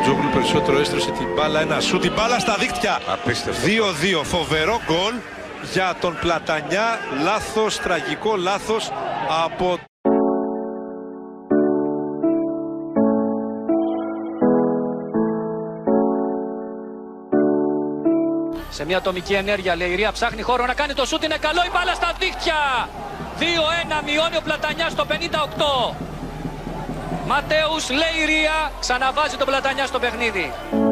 Τζόγλου περισσότερο έστρωσε την μπάλα, ένα σου, την μπάλα στα δίκτυα. Απίστευτο. 2-2, φοβερό γκολ για τον Πλατανιά. Λάθος, τραγικό λάθος από... Σε μια ατομική ενέργεια, Λεϊρία ψάχνει χώρο να κάνει το σούτ, είναι καλό, η μπάλα στα δίχτυα. 2-1, μειώνει ο Πλατανιάς στο 58. Ματέους Λεϊρία ξαναβάζει τον Πλατανιά στο παιχνίδι.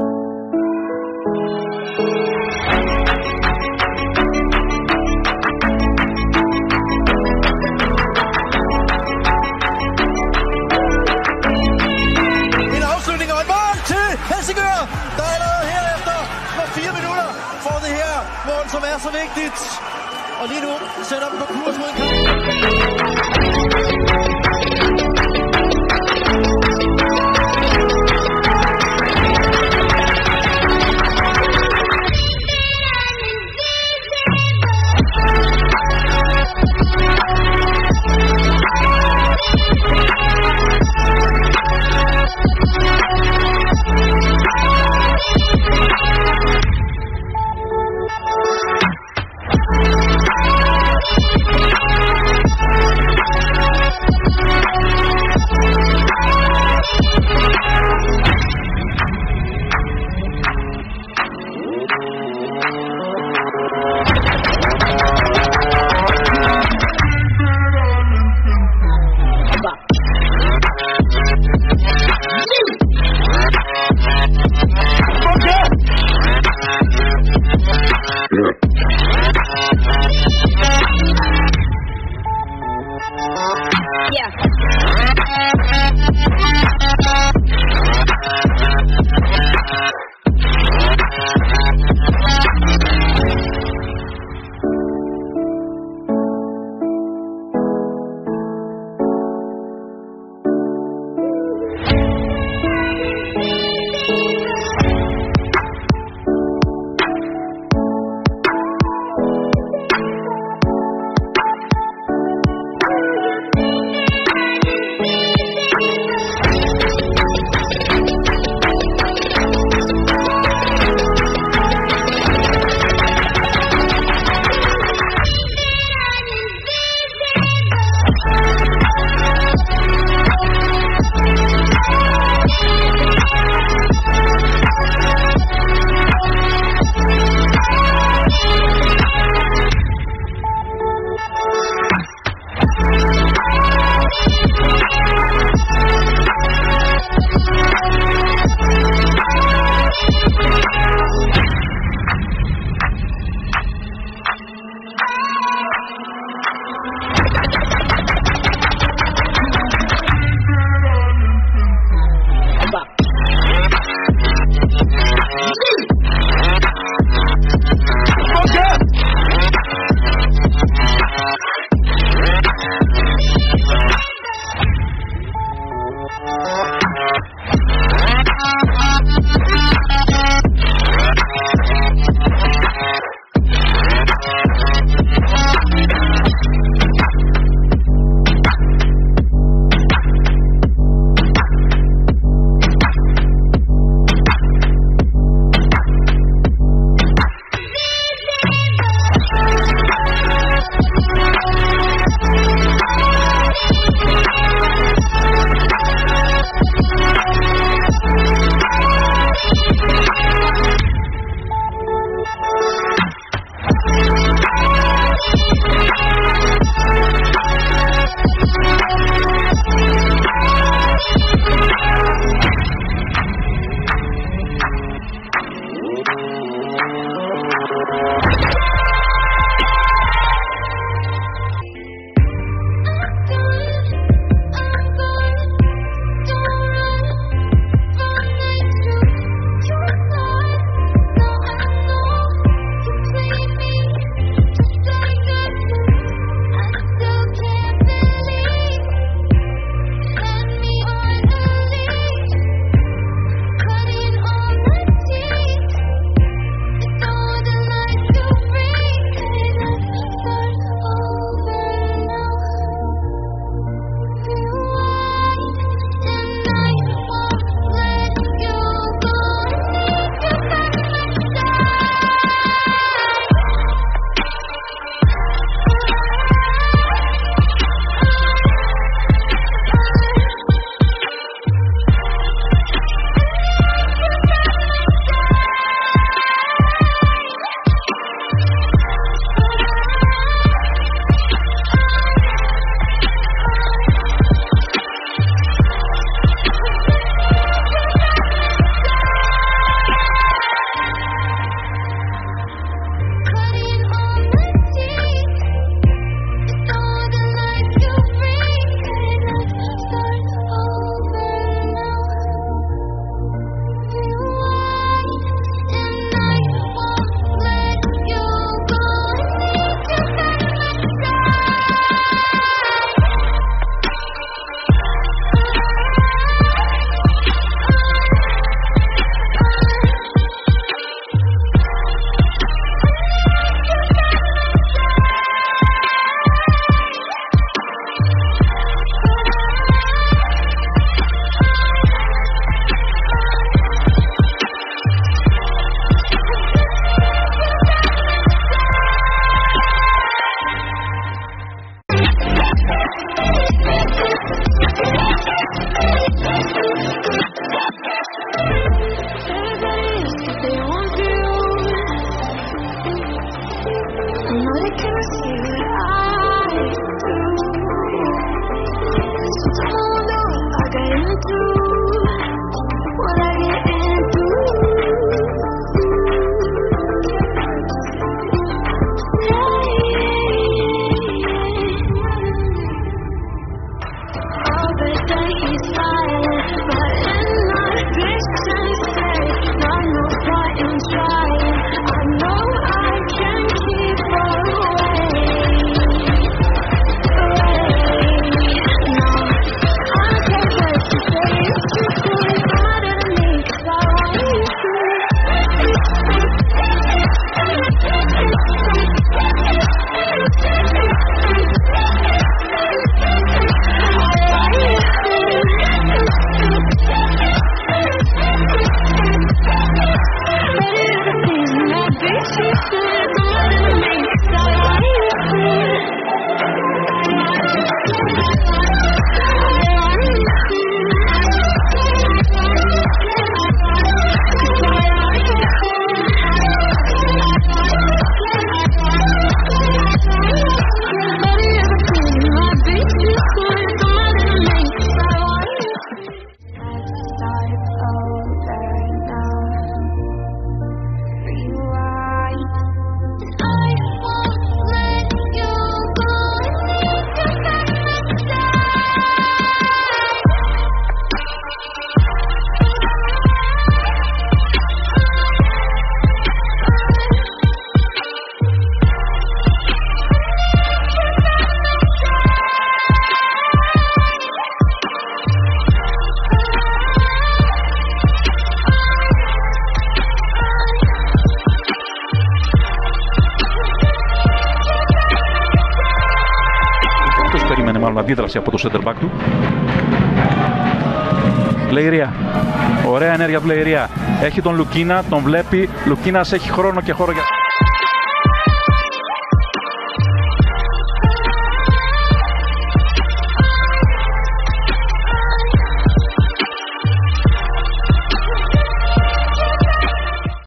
En afslutning og et mål til Helsingør, der allerede herefter på 4 minutter får det her mål, som er så vigtigt. Og lige nu sætter dem på kurs mod en kamp. μάλλον αντίδραση από το center back του. Λεϊρία. Ωραία ενέργεια του Λεϊρία. Έχει τον Λουκίνα, τον βλέπει. Λουκίνας έχει χρόνο και χώρο για...